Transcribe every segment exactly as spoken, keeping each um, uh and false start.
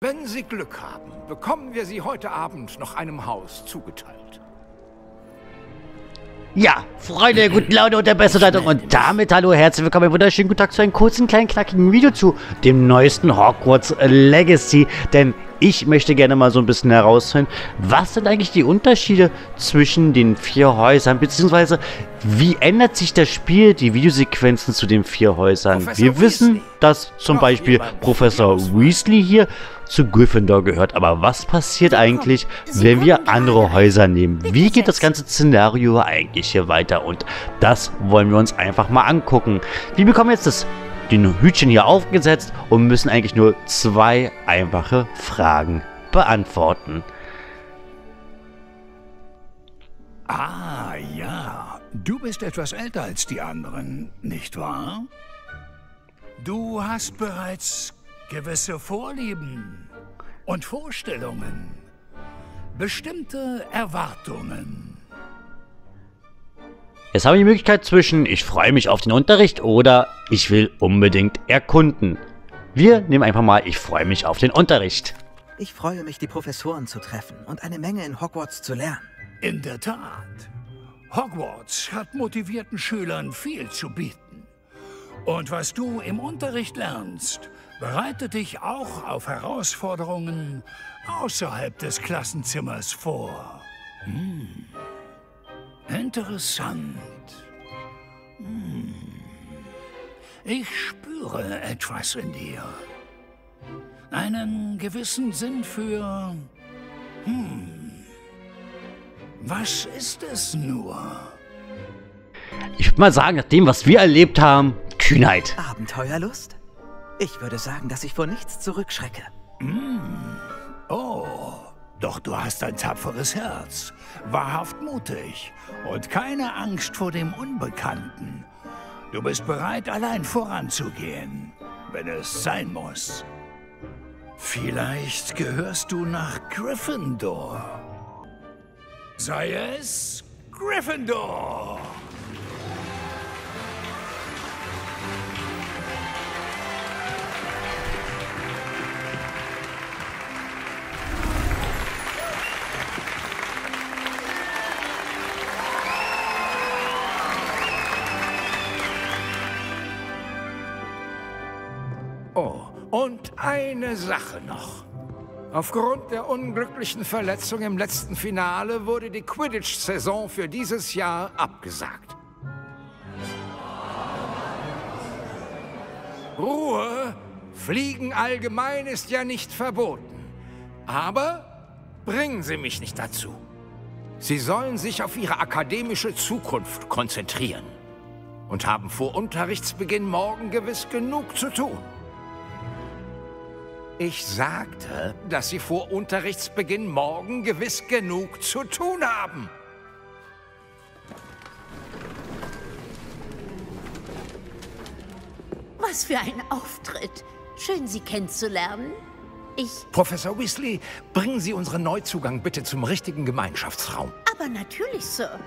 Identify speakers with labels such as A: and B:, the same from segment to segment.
A: Wenn Sie Glück haben, bekommen wir Sie heute Abend noch einem Haus zugeteilt.
B: Ja, Freunde der guten Laune und der besten Leitung. Und damit hallo, herzlich willkommen, wunderschönen guten Tag zu einem kurzen, kleinen, knackigen Video zu dem neuesten Hogwarts Legacy. Denn ich möchte gerne mal so ein bisschen herausfinden, was sind eigentlich die Unterschiede zwischen den vier Häusern, beziehungsweise wie ändert sich das Spiel, die Videosequenzen zu den vier Häusern.
A: Professor
B: Wir wissen,
A: Weasley.
B: dass zum Beispiel Professor Weasley hier zu Gryffindor gehört. Aber was passiert eigentlich, wenn wir andere Häuser nehmen? Wie geht das ganze Szenario eigentlich hier weiter? Und das wollen wir uns einfach mal angucken. Wir bekommen jetzt das den Hütchen hier aufgesetzt und müssen eigentlich nur zwei einfache Fragen beantworten.
A: Ah, ja. Du bist etwas älter als die anderen, nicht wahr? Du hast bereits gewisse Vorlieben und Vorstellungen, bestimmte Erwartungen.
B: Jetzt haben wir die Möglichkeit zwischen ich freue mich auf den Unterricht oder ich will unbedingt erkunden. Wir nehmen einfach mal ich freue mich auf den Unterricht.
C: Ich freue mich, die Professoren zu treffen und eine Menge in Hogwarts zu lernen.
A: In der Tat. Hogwarts hat motivierten Schülern viel zu bieten. Und was du im Unterricht lernst, bereitet dich auch auf Herausforderungen außerhalb des Klassenzimmers vor. Hm. Interessant. Hm. Ich spüre etwas in dir. Einen gewissen Sinn für... Hm. Was ist es nur?
B: Ich würde mal sagen, nach dem, was wir erlebt haben, Kühnheit.
C: Abenteuerlust? Ich würde sagen, dass ich vor nichts zurückschrecke.
A: Mm. Oh, doch du hast ein tapferes Herz, wahrhaft mutig und keine Angst vor dem Unbekannten. Du bist bereit, allein voranzugehen, wenn es sein muss. Vielleicht gehörst du nach Gryffindor. Sei es Gryffindor! Oh, und eine Sache noch. Aufgrund der unglücklichen Verletzung im letzten Finale wurde die Quidditch-Saison für dieses Jahr abgesagt. Ruhe, Fliegen allgemein ist ja nicht verboten. Aber bringen Sie mich nicht dazu. Sie sollen sich auf Ihre akademische Zukunft konzentrieren und haben vor Unterrichtsbeginn morgen gewiss genug zu tun. Ich sagte, dass Sie vor Unterrichtsbeginn morgen gewiss genug zu tun haben.
D: Was für ein Auftritt. Schön, Sie kennenzulernen. Ich...
A: Professor Weasley, bringen Sie unseren Neuzugang bitte zum richtigen Gemeinschaftsraum.
D: Aber natürlich, Sir.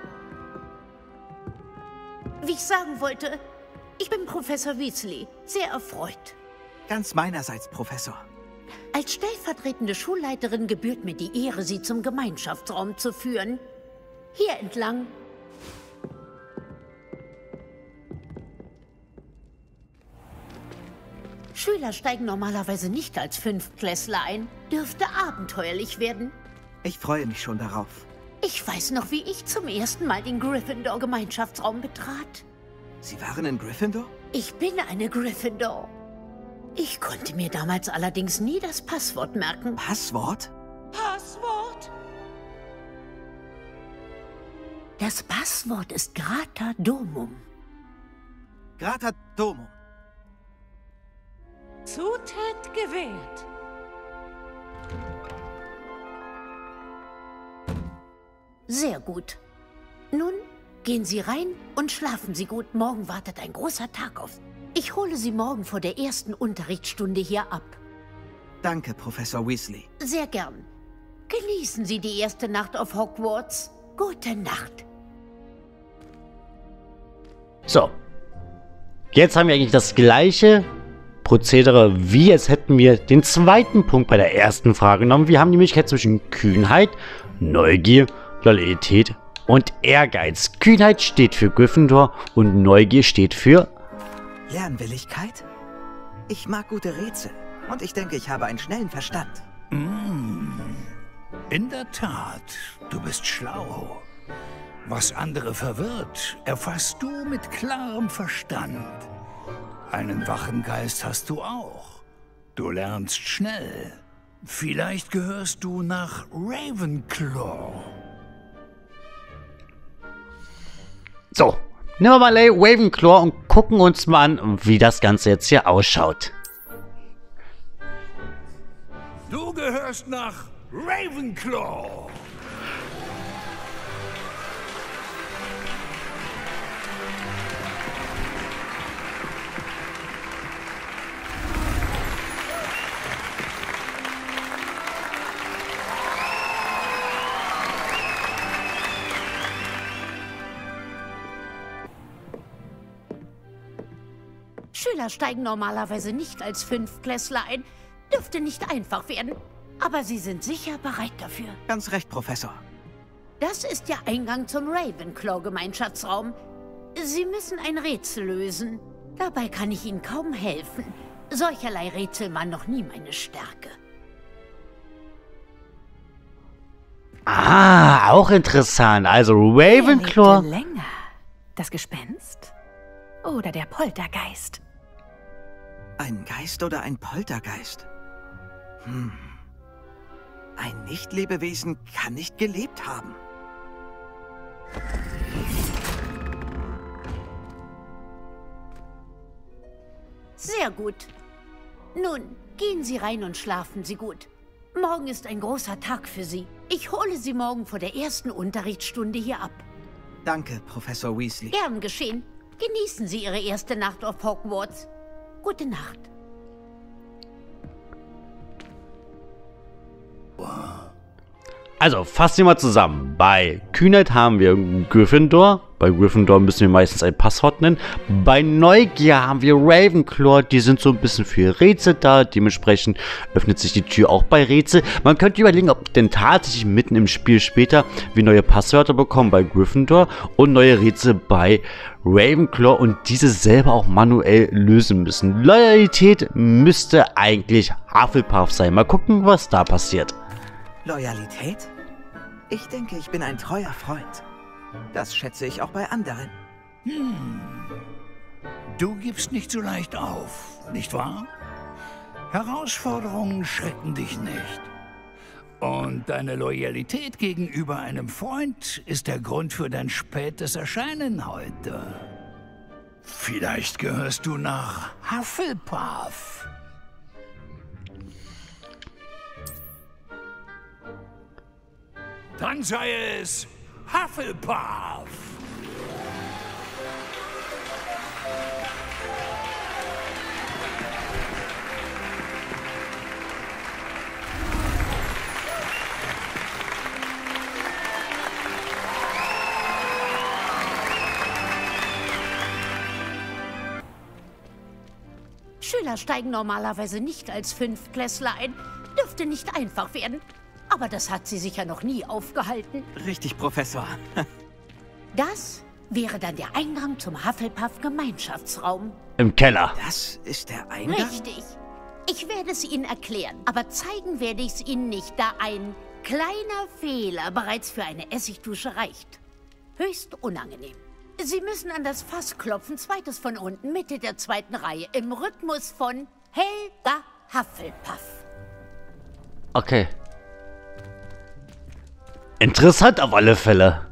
D: Wie ich sagen wollte, ich bin Professor Weasley. Sehr erfreut.
C: Ganz meinerseits, Professor.
D: Als stellvertretende Schulleiterin gebührt mir die Ehre, Sie zum Gemeinschaftsraum zu führen. Hier entlang. Schüler steigen normalerweise nicht als Fünftklässler ein. Dürfte abenteuerlich werden.
C: Ich freue mich schon darauf.
D: Ich weiß noch, wie ich zum ersten Mal den Gryffindor-Gemeinschaftsraum betrat.
C: Sie waren in Gryffindor?
D: Ich bin eine Gryffindor. Ich konnte mir damals allerdings nie das Passwort merken.
C: Passwort?
D: Passwort? Das Passwort ist Grata Domum.
C: Grata Domum.
D: Zutritt gewährt. Sehr gut. Nun gehen Sie rein und schlafen Sie gut. Morgen wartet ein großer Tag auf Sie. Ich hole Sie morgen vor der ersten Unterrichtsstunde hier ab.
C: Danke, Professor Weasley.
D: Sehr gern. Genießen Sie die erste Nacht auf Hogwarts. Gute Nacht.
B: So. Jetzt haben wir eigentlich das gleiche Prozedere, wie als hätten wir den zweiten Punkt bei der ersten Frage genommen. Wir haben die Möglichkeit zwischen Kühnheit, Neugier, Loyalität und Ehrgeiz. Kühnheit steht für Gryffindor und Neugier steht für...
C: Lernwilligkeit? Ich mag gute Rätsel und ich denke, ich habe einen schnellen Verstand.
A: Mm, in der Tat, du bist schlau. Was andere verwirrt, erfasst du mit klarem Verstand. Einen wachen Geist hast du auch. Du lernst schnell. Vielleicht gehörst du nach Ravenclaw.
B: So, nehmen wir mal Ravenclaw und gucken uns mal an, wie das Ganze jetzt hier ausschaut.
A: Du gehörst nach Ravenclaw.
D: Schüler steigen normalerweise nicht als Fünftklässler ein. Dürfte nicht einfach werden. Aber sie sind sicher bereit dafür.
C: Ganz recht, Professor.
D: Das ist der Eingang zum Ravenclaw-Gemeinschaftsraum. Sie müssen ein Rätsel lösen. Dabei kann ich Ihnen kaum helfen. Solcherlei Rätsel waren noch nie meine Stärke.
B: Ah, auch interessant. Also Ravenclaw...
E: Wer lebte länger? Das Gespenst? Oder der Poltergeist?
C: Ein Geist oder ein Poltergeist? Hm. Ein Nicht-Lebewesen kann nicht gelebt haben.
D: Sehr gut. Nun, gehen Sie rein und schlafen Sie gut. Morgen ist ein großer Tag für Sie. Ich hole Sie morgen vor der ersten Unterrichtsstunde hier ab.
C: Danke, Professor Weasley.
D: Gern geschehen. Genießen Sie Ihre erste Nacht auf Hogwarts. Gute Nacht.
B: Also, fassen wir mal zusammen. Bei Kühnheit haben wir Gryffindor. Bei Gryffindor müssen wir meistens ein Passwort nennen. Bei Neugier haben wir Ravenclaw. Die sind so ein bisschen für Rätsel da. Dementsprechend öffnet sich die Tür auch bei Rätsel. Man könnte überlegen, ob denn tatsächlich mitten im Spiel später wir neue Passwörter bekommen bei Gryffindor und neue Rätsel bei Ravenclaw und diese selber auch manuell lösen müssen. Loyalität müsste eigentlich Hufflepuff sein. Mal gucken, was da passiert.
C: Loyalität? Ich denke, ich bin ein treuer Freund. Das schätze ich auch bei anderen.
A: Hm. Du gibst nicht so leicht auf, nicht wahr? Herausforderungen schrecken dich nicht. Und deine Loyalität gegenüber einem Freund ist der Grund für dein spätes Erscheinen heute. Vielleicht gehörst du nach Hufflepuff. Dann sei es Hufflepuff.
D: Schüler steigen normalerweise nicht als Fünftklässler ein. Dürfte nicht einfach werden. Aber das hat sie sicher noch nie aufgehalten.
C: Richtig, Professor.
D: Das wäre dann der Eingang zum Hufflepuff-Gemeinschaftsraum.
B: Im Keller.
C: Das ist der Eingang?
D: Richtig. Ich werde es Ihnen erklären, aber zeigen werde ich es Ihnen nicht, da ein kleiner Fehler bereits für eine Essigdusche reicht. Höchst unangenehm. Sie müssen an das Fass klopfen, zweites von unten, Mitte der zweiten Reihe, im Rhythmus von Helga Hufflepuff.
B: Okay. Interessant auf alle Fälle.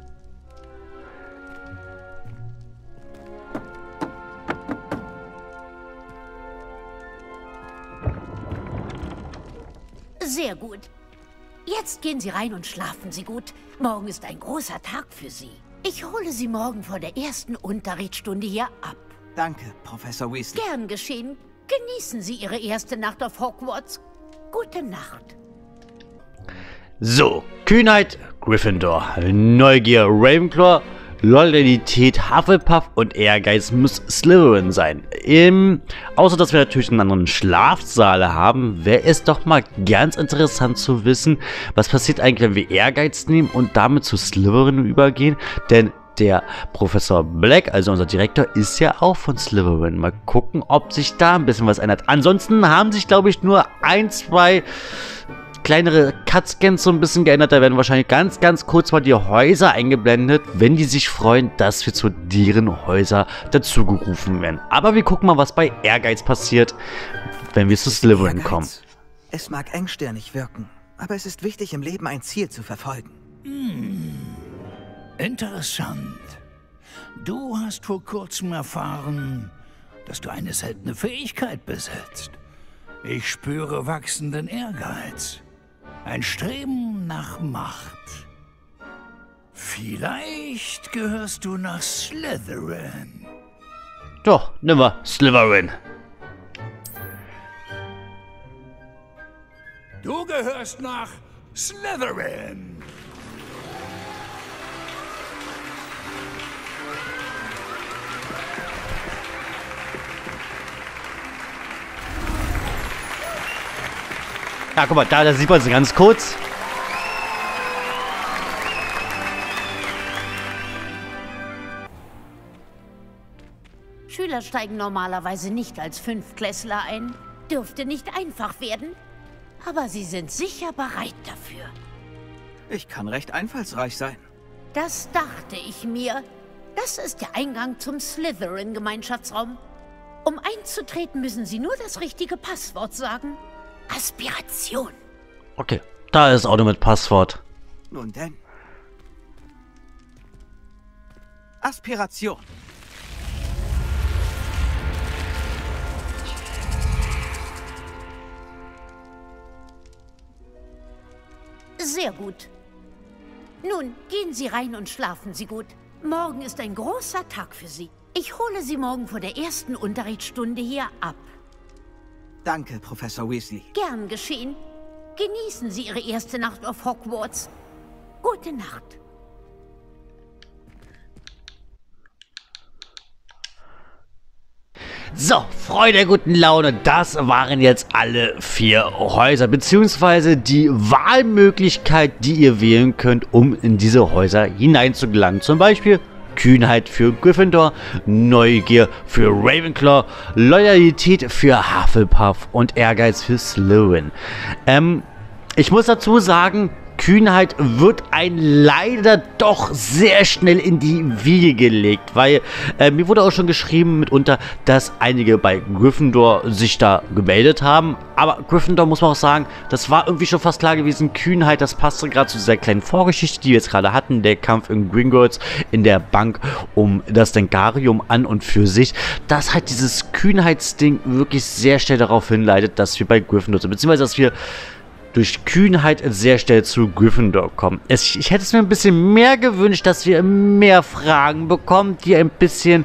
D: Sehr gut. Jetzt gehen Sie rein und schlafen Sie gut. Morgen ist ein großer Tag für Sie. Ich hole Sie morgen vor der ersten Unterrichtsstunde hier ab.
C: Danke, Professor Weasley.
D: Gern geschehen. Genießen Sie Ihre erste Nacht auf Hogwarts. Gute Nacht.
B: So, Kühnheit, Gryffindor, Neugier, Ravenclaw, Loyalität Hufflepuff und Ehrgeiz muss Slytherin sein. Im, außer dass wir natürlich einen anderen Schlafsaal haben, wäre es doch mal ganz interessant zu wissen, was passiert eigentlich, wenn wir Ehrgeiz nehmen und damit zu Slytherin übergehen, denn der Professor Black, also unser Direktor, ist ja auch von Slytherin. Mal gucken, ob sich da ein bisschen was ändert. Ansonsten haben sich, glaube ich, nur ein, zwei kleinere Cut-Scans so ein bisschen geändert. Da werden wahrscheinlich ganz, ganz kurz mal die Häuser eingeblendet, wenn die sich freuen, dass wir zu deren Häuser dazugerufen werden. Aber wir gucken mal, was bei Ehrgeiz passiert, wenn wir zu Slytherin kommen.
C: Es mag engstirnig wirken, aber es ist wichtig, im Leben ein Ziel zu verfolgen.
A: Hm. Interessant. Du hast vor kurzem erfahren, dass du eine seltene Fähigkeit besitzt. Ich spüre wachsenden Ehrgeiz. Ein Streben nach Macht. Vielleicht gehörst du nach Slytherin.
B: Doch, nimm mal Slytherin.
A: Du gehörst nach Slytherin.
B: Ja, guck mal, da, da sieht man es ganz kurz.
D: Schüler steigen normalerweise nicht als Fünftklässler ein. Dürfte nicht einfach werden. Aber sie sind sicher bereit dafür.
C: Ich kann recht einfallsreich sein.
D: Das dachte ich mir. Das ist der Eingang zum Slytherin-Gemeinschaftsraum. Um einzutreten, müssen Sie nur das richtige Passwort sagen. Aspiration.
B: Okay, da ist Auto mit Passwort.
C: Nun denn. Aspiration.
D: Sehr gut. Nun, gehen Sie rein und schlafen Sie gut. Morgen ist ein großer Tag für Sie. Ich hole Sie morgen vor der ersten Unterrichtsstunde hier ab.
C: Danke, Professor Weasley.
D: Gern geschehen. Genießen Sie Ihre erste Nacht auf Hogwarts. Gute Nacht.
B: So, Freunde der guten Laune, das waren jetzt alle vier Häuser, beziehungsweise die Wahlmöglichkeit, die ihr wählen könnt, um in diese Häuser hineinzugelangen. Zum Beispiel Kühnheit für Gryffindor, Neugier für Ravenclaw, Loyalität für Hufflepuff und Ehrgeiz für Slytherin. Ähm, ich muss dazu sagen, Kühnheit wird ein leider doch sehr schnell in die Wiege gelegt, weil äh, mir wurde auch schon geschrieben mitunter, dass einige bei Gryffindor sich da gemeldet haben, aber Gryffindor, muss man auch sagen, das war irgendwie schon fast klar gewesen. Kühnheit, das passte gerade zu dieser kleinen Vorgeschichte, die wir jetzt gerade hatten, der Kampf in Gringotts in der Bank um das Denkarium an und für sich, dass halt dieses Kühnheitsding wirklich sehr schnell darauf hinleitet, dass wir bei Gryffindor sind, beziehungsweise dass wir durch Kühnheit sehr schnell zu Gryffindor kommen. Es, ich hätte es mir ein bisschen mehr gewünscht, dass wir mehr Fragen bekommen, die ein bisschen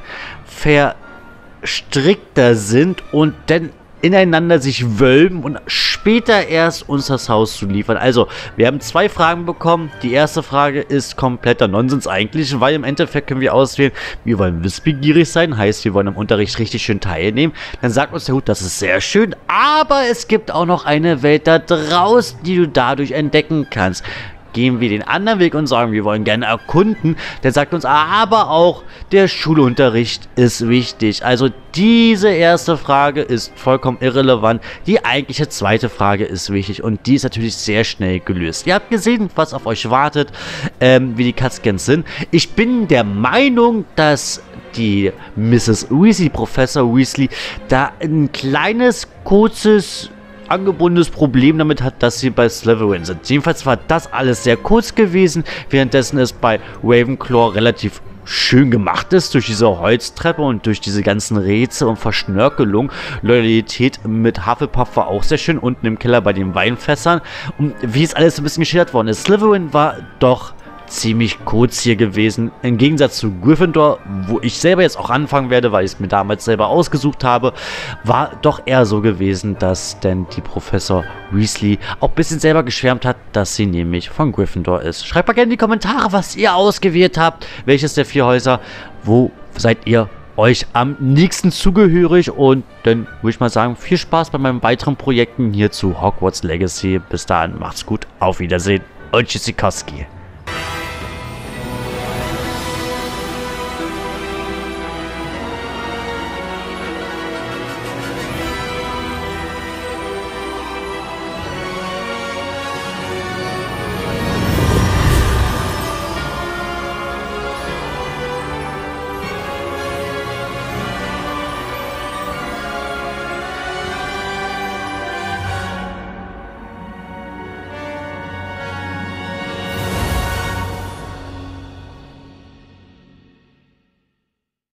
B: verstrickter sind und dann ineinander sich wölben und später erst uns das Haus zu liefern. Also, wir haben zwei Fragen bekommen. Die erste Frage ist kompletter Nonsens eigentlich, weil im Endeffekt können wir auswählen, wir wollen wissbegierig sein, heißt, wir wollen im Unterricht richtig schön teilnehmen. Dann sagt uns der Hut, das ist sehr schön, aber es gibt auch noch eine Welt da draußen, die du dadurch entdecken kannst. Gehen wir den anderen Weg und sagen, wir wollen gerne erkunden, der sagt uns aber auch, der Schulunterricht ist wichtig. Also diese erste Frage ist vollkommen irrelevant. Die eigentliche zweite Frage ist wichtig und die ist natürlich sehr schnell gelöst. Ihr habt gesehen, was auf euch wartet, ähm, wie die Cut-Scans sind. Ich bin der Meinung, dass die Misses Weasley, Professor Weasley, da ein kleines, kurzes angebundenes Problem damit hat, dass sie bei Slytherin sind. Jedenfalls war das alles sehr kurz gewesen, währenddessen es bei Ravenclaw relativ schön gemacht ist, durch diese Holztreppe und durch diese ganzen Rätsel und Verschnörkelung. Loyalität mit Hufflepuff war auch sehr schön, unten im Keller bei den Weinfässern. Und wie es alles so ein bisschen geschildert worden ist, Slytherin war doch ziemlich kurz hier gewesen. Im Gegensatz zu Gryffindor, wo ich selber jetzt auch anfangen werde, weil ich es mir damals selber ausgesucht habe, war doch eher so gewesen, dass denn die Professor Weasley auch ein bisschen selber geschwärmt hat, dass sie nämlich von Gryffindor ist. Schreibt mal gerne in die Kommentare, was ihr ausgewählt habt. Welches der vier Häuser? Wo seid ihr euch am nächsten zugehörig? Und dann würde ich mal sagen, viel Spaß bei meinen weiteren Projekten hier zu Hogwarts Legacy. Bis dahin, macht's gut, auf Wiedersehen und Tschüssikowski.